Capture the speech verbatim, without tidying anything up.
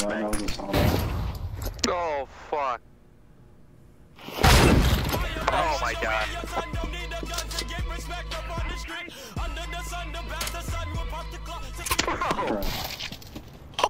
that was a song. Oh, fuck. Oh my god. Bro.